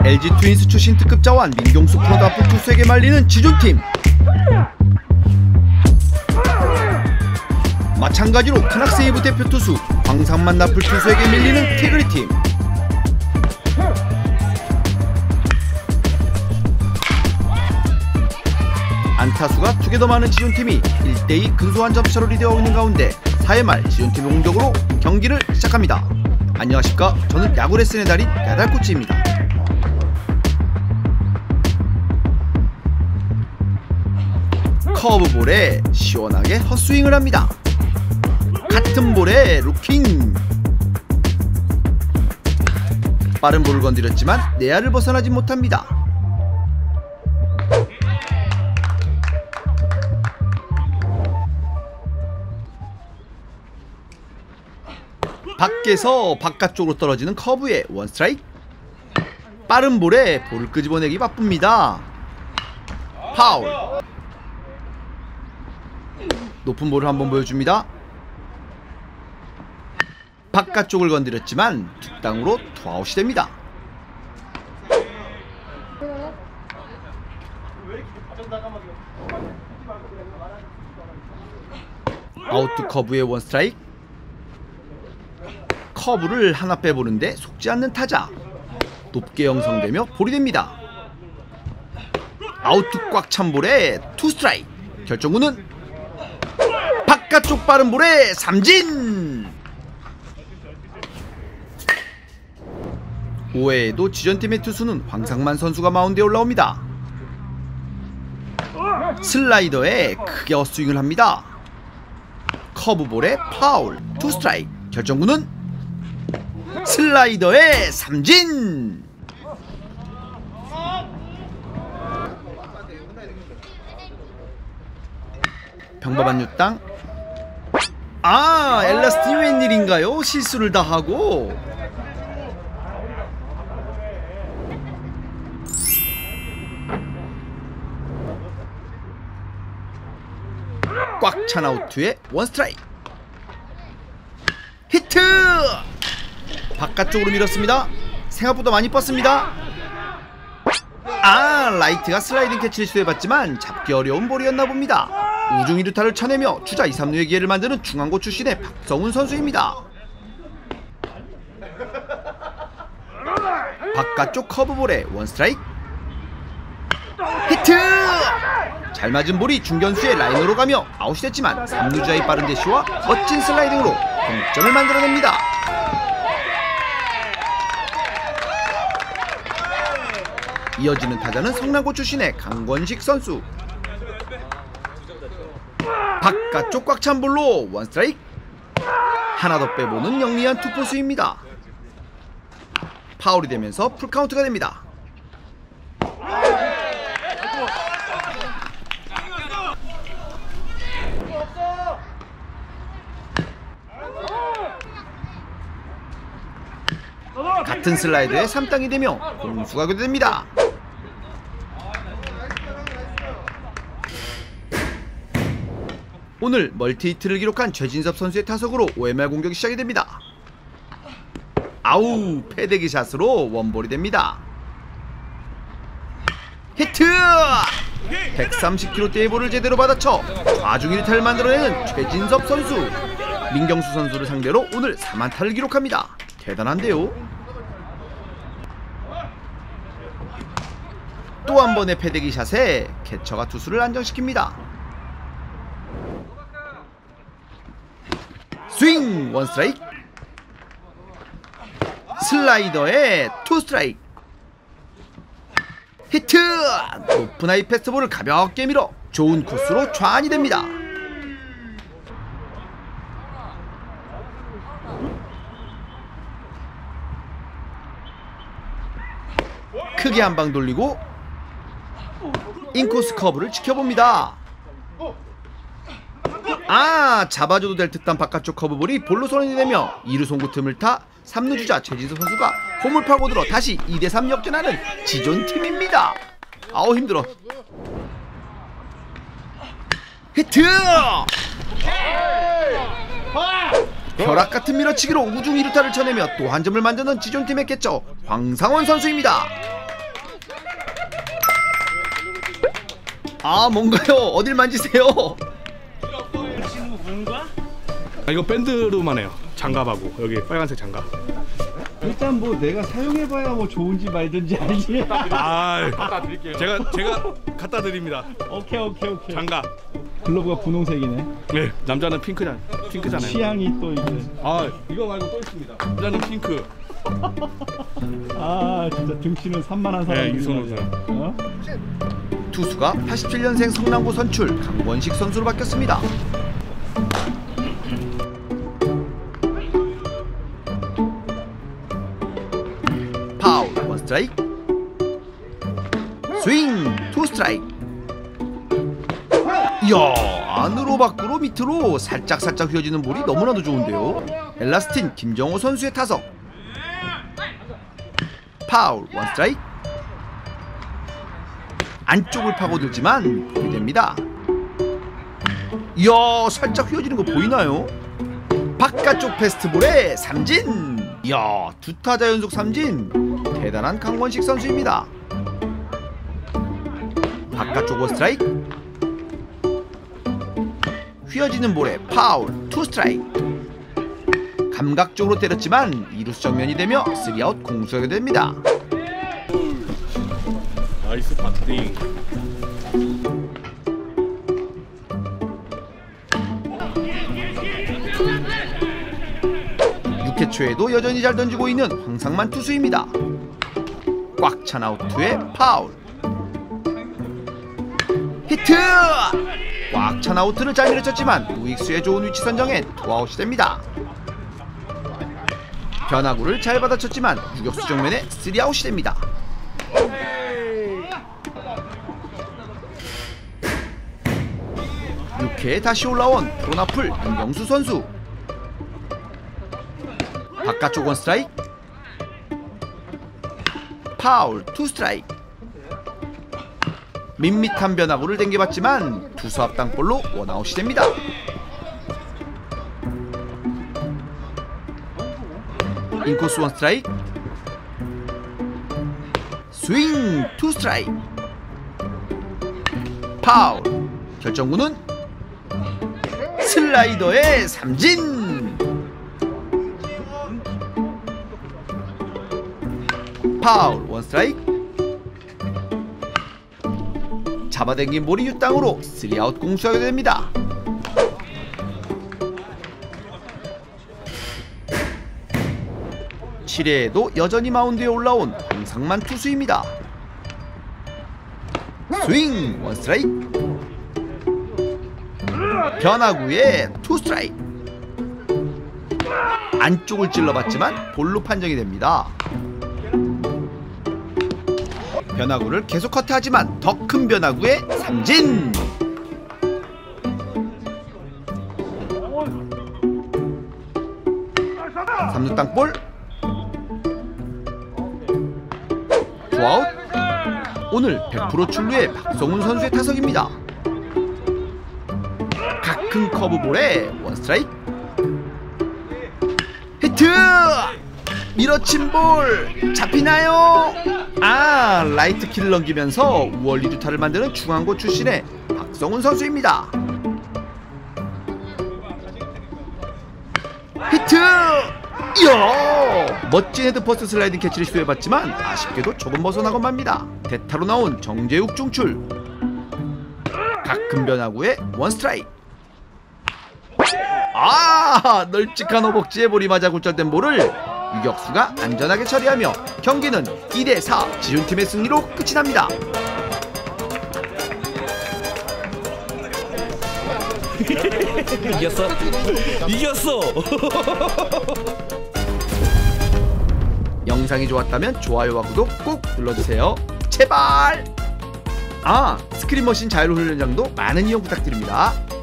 LG 트윈스 출신 특급 자원 민경수 프로다프 투수에게 말리는 지존팀. 마찬가지로 크낙세이브 대표 투수 황상만 나풀 투수에게 밀리는 태그리팀. 안타수가 2개 더 많은 지존팀이 1대2 근소한 점수차로 리드하고 있는 가운데 4회 말 지존팀의 공격으로 경기를 시작합니다. 안녕하십니까, 저는 야구 레슨의 달인 야달코치입니다. 커브볼에 시원하게 헛스윙을 합니다. 같은 볼에 루킹. 빠른 볼을 건드렸지만 내야를 벗어나지 못합니다. 밖에서 바깥쪽으로 떨어지는 커브에 원스트라이크. 빠른 볼에 볼을 끄집어내기 바쁩니다. 파울. 높은 볼을 한번 보여줍니다. 바깥쪽을 건드렸지만 뒷땅으로 투아웃이 됩니다. 아웃투 커브의 원스트라이크. 커브를 하나 빼보는데 속지 않는 타자. 높게 형성되며 볼이 됩니다. 아웃투 꽉 찬 볼에 투스트라이크. 결정구는 바깥쪽 빠른 볼에 삼진. 5회에도 지전팀의 투수는 황상만 선수가 마운드에 올라옵니다. 슬라이더에 크게 헛스윙을 합니다. 커브볼에 파울. 투스트라이크. 결정구는 슬라이더에 삼진. 평범한 유땅. 엘라스틴 웬일인가요? 실수를 다 하고. 꽉 찬 아웃투에 원스트라이크. 히트! 바깥쪽으로 밀었습니다. 생각보다 많이 뻗습니다. 라이트가 슬라이딩 캐치를 시도해봤지만 잡기 어려운 볼이었나 봅니다. 우중 2루타를 쳐내며 주자 2, 3루의 기회를 만드는 중앙고 출신의 박성훈 선수입니다. 바깥쪽 커브볼에 원스트라이크. 히트! 잘 맞은 볼이 중견수의 라인으로 가며 아웃이 됐지만 3루주자의 빠른 대시와 멋진 슬라이딩으로 동점을 만들어냅니다. 이어지는 타자는 성남고 출신의 강권식 선수. 바깥쪽 꽉 찬 볼로 원스트라이크. 하나 더 빼보는 영리한 투포수입니다. 파울이 되면서 풀카운트가 됩니다. 같은 슬라이드에 3땅이 되며 공수가 교대됩니다. 오늘 멀티히트를 기록한 최진섭 선수의 타석으로 5회 말 공격이 시작이 됩니다. 패대기 샷으로 원볼이 됩니다. 히트! 130km대의 볼을 제대로 받아쳐 좌중 1타를 만들어내는 최진섭 선수. 민경수 선수를 상대로 오늘 4만타를 기록합니다. 대단한데요. 또 한 번의 패대기 샷에 캐쳐가 투수를 안정시킵니다. 스윙! 원스트라이크. 슬라이더에 투스트라이크. 히트! 높은 하이 패스트볼을 가볍게 밀어 좋은 코스로 좌안이 됩니다. 크게 한 방 돌리고 인코스 커브를 지켜봅니다. 잡아줘도 될 듯한 바깥쪽 커브볼이 볼로 선언이 되며 2루 송구 틈을 타 3루 주자 최진섭 선수가 홈을 파고 들어 다시 2대3 역전하는 지존팀입니다. 힘들어. 히트! 벼락같은 밀어치기로 우중 2루타를 쳐내며 또 한 점을 만드는 지존팀의 캐쳐 황상원 선수입니다. 아, 뭔가요? 어딜 만지세요? 아, 이거 밴드로만 해요. 장갑하고 여기 빨간색 장갑. 일단 뭐 내가 사용해봐야 뭐 좋은지 말든지 알지. 아, 제가 갖다 드립니다. 오케이. 장갑. 글러브가 분홍색이네. 네, 남자는 핑크잖아요. 취향이 또 이제. 아, 이거 말고 또 있습니다. 남자는 핑크. 아, 진짜 등치는 산만한 사람. 네, 이선호 선수. 어? 투수가 87년생 성남고 선출 강원식 선수로 바뀌었습니다. 파울, 원 스트라이크. 스윙, 투 스트라이크. 이야, 안으로 밖으로 밑으로 살짝 휘어지는 볼이 너무나도 좋은데요. 엘라스틴 김정호 선수의 타석. 파울, 원 스트라이크. 안쪽을 파고들지만 볼이 됩니다. 이야, 살짝 휘어지는 거 보이나요? 바깥쪽 패스트볼에 삼진. 이야, 두 타자 연속 삼진. 대단한 강원식 선수입니다. 바깥쪽 원 스트라이크. 휘어지는 볼에 파울, 투 스트라이크. 감각적으로 때렸지만 이루수 정면이 되며 3아웃 공수하게 됩니다. 나이스 파팅. 6회 초에도 여전히 잘 던지고 있는 황상만 투수입니다. 꽉 찬 아웃투에 파울. 히트! 꽉 찬 아웃을 잘 밀어쳤지만 우익수의 좋은 위치 선정에 투아웃이 됩니다. 변화구를 잘 받아쳤지만 유격수 정면에 3아웃이 됩니다. 6회에 다시 올라온 프로나풀 윤경수 선수. 바깥쪽 원 스트라이크. 파울, 투 스트라이크. 밋밋한 변화구를 댕겨봤지만 투수 앞땅볼로 원아웃이 됩니다. 인코스 원 스트라이크. 스윙, 투 스트라이크. 파울. 결정구는 슬라이더의 삼진. 파울, 원 스트라이크. 잡아당긴 볼이 유땅으로 3아웃 공수하게 됩니다. (7회에도) 여전히 마운드에 올라온 황상만 투수입니다. 스윙, 원 스트라이크. 변화구에 투 스트라이크. 안쪽을 찔러봤지만 볼로 판정이 됩니다. 변화구를 계속 커트하지만 더 큰 변화구에 삼진. 삼루 땅볼. 투아웃. 오늘 100% 출루의 박성훈 선수의 타석입니다. 큰 커브볼에 원 스트라이크. 히트! 밀어친 볼 잡히나요? 아, 라이트 키를 넘기면서 우월 2루타를 만드는 중앙고 출신의 박성훈 선수입니다. 히트! 이야! 멋진 헤드퍼스트 슬라이딩 캐치를 시도해봤지만 아쉽게도 조금 벗어나고 맙니다. 대타로 나온 정재욱 중출. 가끔 변화구에 원 스트라이크. 아, 널찍한 허벅지에 볼이 맞아 굴절된 볼을 유격수가 안전하게 처리하며 경기는 2대4 지존팀의 승리로 끝이 납니다. 이겼어. 영상이 좋았다면 좋아요와 구독 꼭 눌러주세요. 제발. 아, 스크린머신 자율훈련장도 많은 이용 부탁드립니다.